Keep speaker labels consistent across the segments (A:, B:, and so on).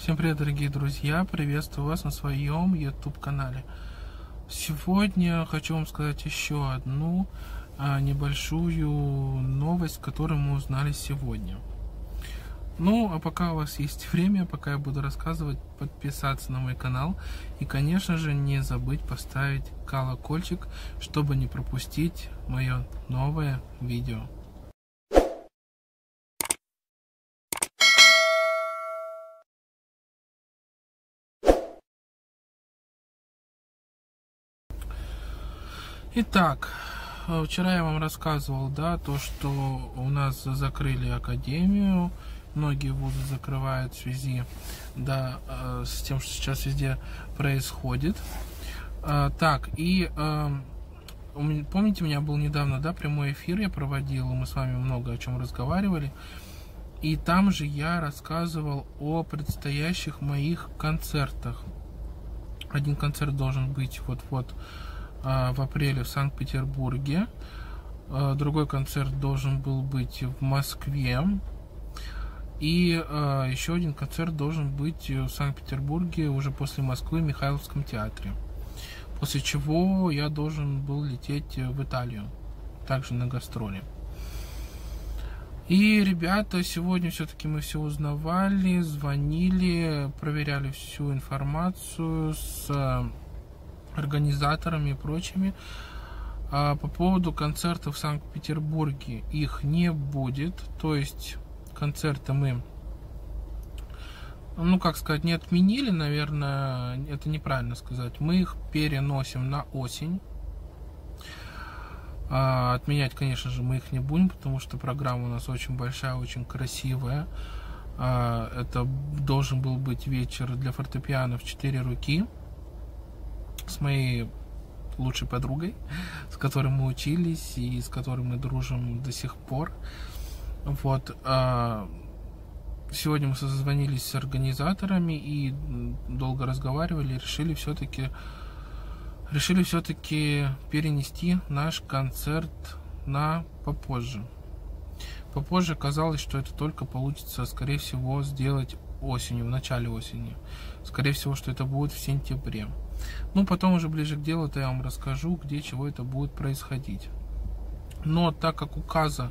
A: Всем привет, дорогие друзья! Приветствую вас на своем YouTube канале. Сегодня хочу вам сказать еще одну небольшую новость, которую мы узнали сегодня. Ну, а пока у вас есть время, пока я буду рассказывать, подписаться на мой канал и, конечно же, не забыть поставить колокольчик, чтобы не пропустить мое новое видео. Итак, вчера я вам рассказывал, то, что у нас закрыли академию, многие вузы закрывают в связи, с тем, что сейчас везде происходит. Помните, у меня был недавно, прямой эфир я проводил, мы с вами много о чем разговаривали, и там же я рассказывал о предстоящих моих концертах. Один концерт должен быть вот-вот в апреле в Санкт-Петербурге, другой концерт должен был быть в Москве, и еще один концерт должен быть в Санкт-Петербурге уже после Москвы в Михайловском театре, после чего я должен был лететь в Италию, также на гастроли. И, ребята, сегодня все-таки мы все узнавали, звонили, проверяли всю информацию с организаторами и прочими. По поводу концертов в Санкт-Петербурге их не будет, то есть концерты мы, не отменили, наверное, это неправильно сказать, мы их переносим на осень. Отменять, конечно же, мы их не будем, потому что программа у нас очень большая, очень красивая. Это должен был быть вечер для фортепиано в 4 руки с моей лучшей подругой, с которой мы учились и с которой мы дружим до сих пор. Сегодня мы созвонились с организаторами и долго разговаривали, решили все-таки перенести наш концерт на попозже. Попозже казалось, что это только получится, скорее всего, сделать осенью, в начале осени. Скорее всего, что это будет в сентябре. Потом уже ближе к делу-то я вам расскажу, где чего это будет происходить. Но так как указа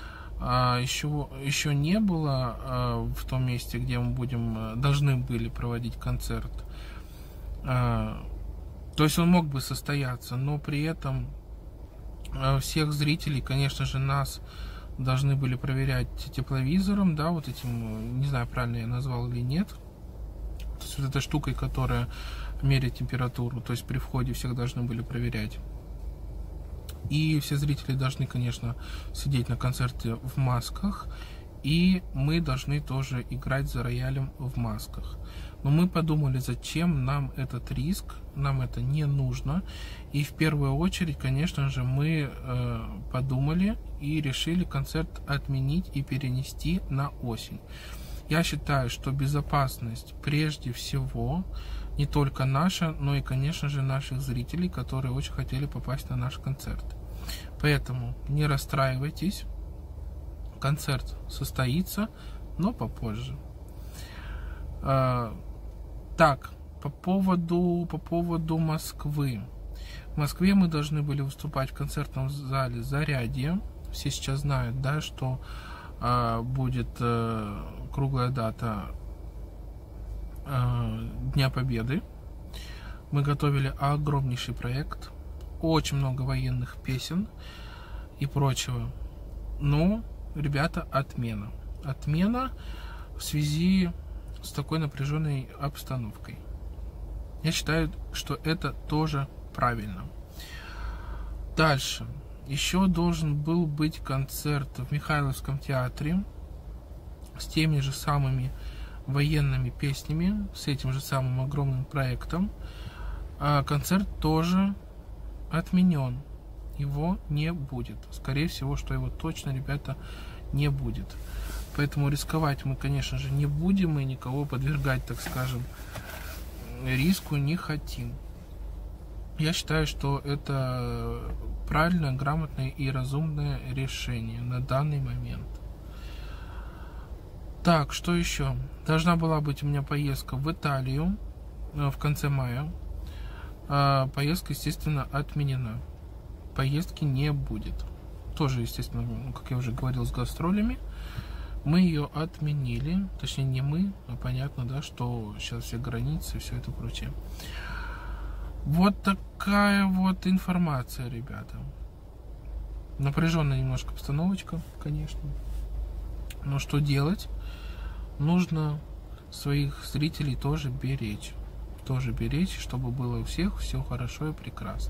A: еще не было в том месте, где мы должны были проводить концерт, то есть он мог бы состояться, но при этом всех зрителей, конечно же, нас должны были проверять тепловизором, этим, не знаю, правильно я назвал или нет, то есть этой штукой, которая меряет температуру, то есть при входе всех должны были проверять. И все зрители должны, конечно, сидеть на концерте в масках, и мы должны тоже играть за роялем в масках. Но мы подумали, зачем нам этот риск, нам это не нужно. И в первую очередь, конечно же, мы подумали и решили концерт отменить и перенести на осень. Я считаю, что безопасность прежде всего не только наша, но и, конечно же, наших зрителей, которые очень хотели попасть на наш концерт. Поэтому не расстраивайтесь, концерт состоится, но попозже. По поводу Москвы. В Москве мы должны были выступать в концертном зале «Зарядье». Все сейчас знают, что будет круглая дата Дня Победы. Мы готовили огромнейший проект, очень много военных песен и прочего. Но, ребята, отмена в связи с такой напряженной обстановкой. Я считаю, что это тоже правильно. Дальше. Еще должен был быть концерт в Михайловском театре с теми же самыми военными песнями, с этим же самым огромным проектом. Концерт тоже отменен. Его не будет. Скорее всего, что его точно, ребята, не будет. Поэтому рисковать мы, конечно же, не будем и никого подвергать, так скажем, риску не хотим. Я считаю, что это правильное, грамотное и разумное решение на данный момент. Так, что еще? Должна была быть у меня поездка в Италию в конце мая. Поездка, естественно, отменена. Поездки не будет. Тоже, естественно, как я уже говорил, с гастролями. Мы ее отменили. Точнее, не мы, а понятно, да, что сейчас все границы, все это прочее. Вот такая вот информация, ребята. Напряженная немножко обстановочка, конечно. Но что делать? Нужно своих зрителей тоже беречь. Тоже беречь, чтобы было у всех все хорошо и прекрасно.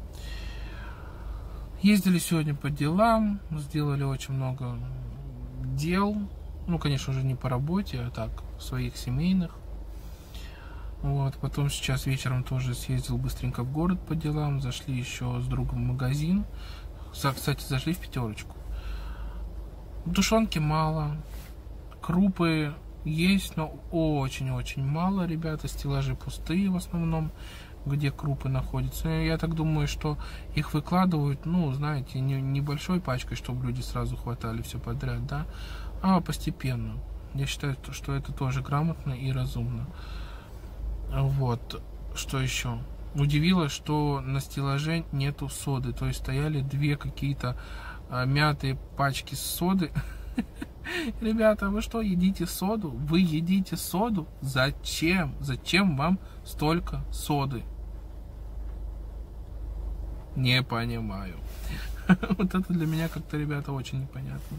A: Ездили сегодня по делам, сделали очень много дел. Ну, конечно же, не по работе, а так, своих семейных. Вот, потом сейчас вечером тоже съездил быстренько в город по делам. Зашли еще с другом в магазин. Кстати, зашли в пятерочку. Тушенки мало. Крупы есть, но очень-очень мало, ребята. Стеллажи пустые в основном, где крупы находятся. Я так думаю, что их выкладывают, ну, знаете, небольшой пачкой, чтобы люди сразу хватали все подряд, да, а постепенно. Я считаю, что это тоже грамотно и разумно. Вот, что еще? Удивило, что на стеллаже нету соды, то есть стояли две какие-то мятые пачки соды. Ребята, вы что, едите соду? Вы едите соду? Зачем? Зачем вам столько соды? Не понимаю. Вот это для меня как-то, ребята, очень непонятно.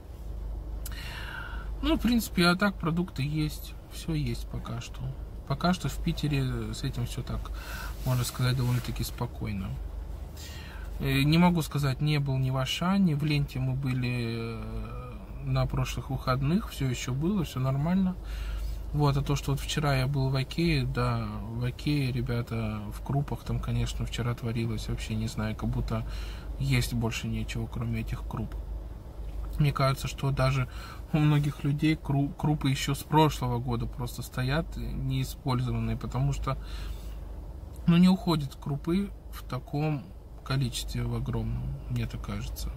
A: Ну, в принципе, а так продукты есть. Все есть пока что. Пока что в Питере с этим все так, можно сказать, довольно-таки спокойно. Не могу сказать, не был ни в Ашане, в Ленте мы были на прошлых выходных, все еще было, все нормально. Вот, а то, что вот вчера я был в Окее, да, в Окее, ребята, в крупах там, конечно, вчера творилось, вообще не знаю, как будто есть больше нечего, кроме этих круп. Мне кажется, что даже у многих людей крупы еще с прошлого года просто стоят неиспользованные, потому что, ну, не уходят крупы в таком количестве, в огромном, мне так кажется.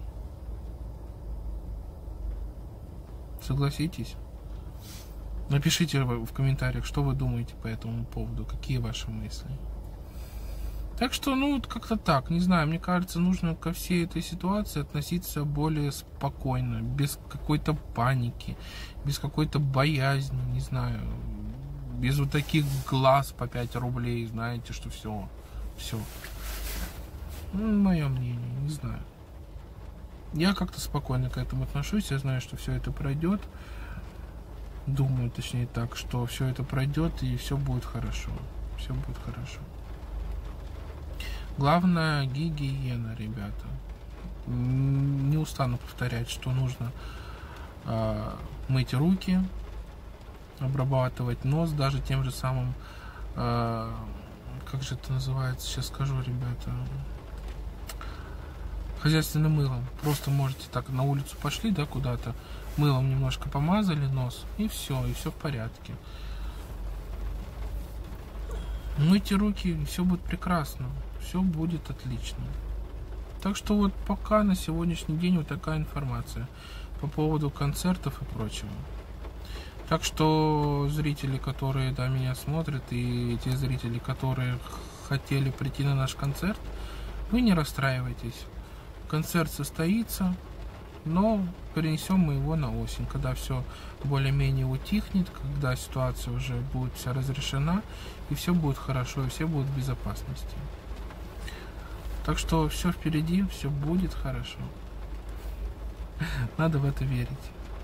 A: Согласитесь? Напишите в комментариях, что вы думаете по этому поводу, какие ваши мысли. Так что, ну, как-то так, не знаю, мне кажется, нужно ко всей этой ситуации относиться более спокойно, без какой-то паники, без какой-то боязни, не знаю, без вот таких глаз по 5 рублей, знаете, что все. Ну, мое мнение, не знаю. Я как-то спокойно к этому отношусь, я знаю, что все это пройдет. Думаю, точнее так, что все это пройдет и все будет хорошо. Все будет хорошо. Главное гигиена, ребята. Не устану повторять, что нужно мыть руки, обрабатывать нос, даже тем же самым, как же это называется, сейчас скажу, ребята, хозяйственным мылом. Просто можете так на улицу пошли, да, куда-то, мылом немножко помазали нос, и все в порядке. Мойте руки, и все будет прекрасно, все будет отлично. Так что вот пока на сегодняшний день вот такая информация по поводу концертов и прочего. Так что зрители, которые, да, меня смотрят, и те зрители, которые хотели прийти на наш концерт, вы не расстраивайтесь. Концерт состоится, но перенесем мы его на осень, когда все более-менее утихнет, когда ситуация уже будет вся разрешена, и все будет хорошо, и все будут в безопасности. Так что все впереди, все будет хорошо. Надо в это верить.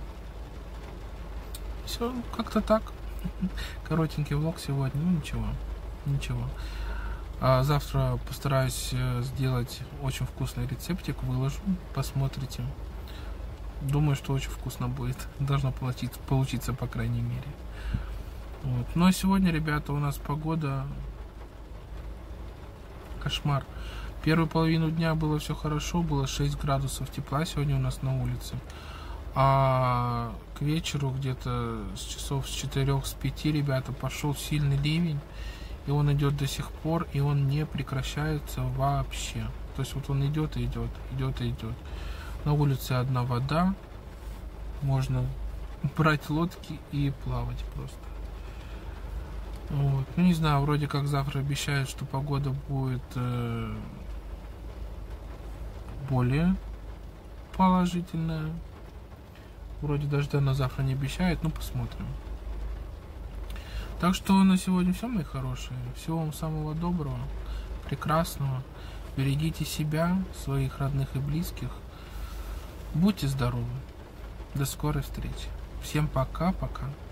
A: Все как-то так. Коротенький влог сегодня, ну ничего. А завтра постараюсь сделать очень вкусный рецептик, выложу, посмотрите. Думаю, что очень вкусно будет. Должно получиться, по крайней мере. Вот. Ну а сегодня, ребята, у нас погода кошмар. Первую половину дня было все хорошо, было 6 градусов тепла сегодня у нас на улице. А к вечеру, где-то с часов с 4-5, ребята, пошел сильный ливень. И он идет до сих пор, и он не прекращается вообще. То есть вот он идет и идет. На улице одна вода. Можно брать лодки и плавать просто. Вот. Ну не знаю, вроде как завтра обещают, что погода будет более положительная. Вроде дождя на завтра не обещает, ну посмотрим. Так что на сегодня все, мои хорошие. Всего вам самого доброго, прекрасного. Берегите себя, своих родных и близких. Будьте здоровы. До скорой встречи. Всем пока-пока.